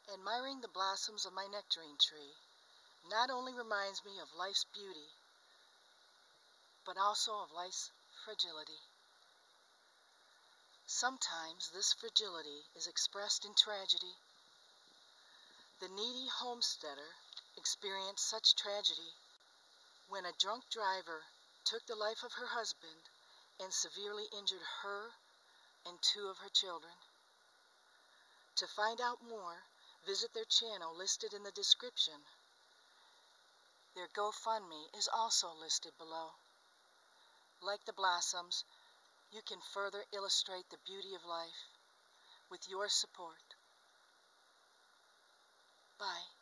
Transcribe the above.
Admiring the blossoms of my nectarine tree not only reminds me of life's beauty, but also of life's fragility. Sometimes this fragility is expressed in tragedy. The Kneady homesteader experienced such tragedy when a drunk driver took the life of her husband and severely injured her and 2 of her children. To find out more, visit their channel listed in the description. Their GoFundMe is also listed below. Like the blossoms, you can further illustrate the beauty of life with your support. Bye.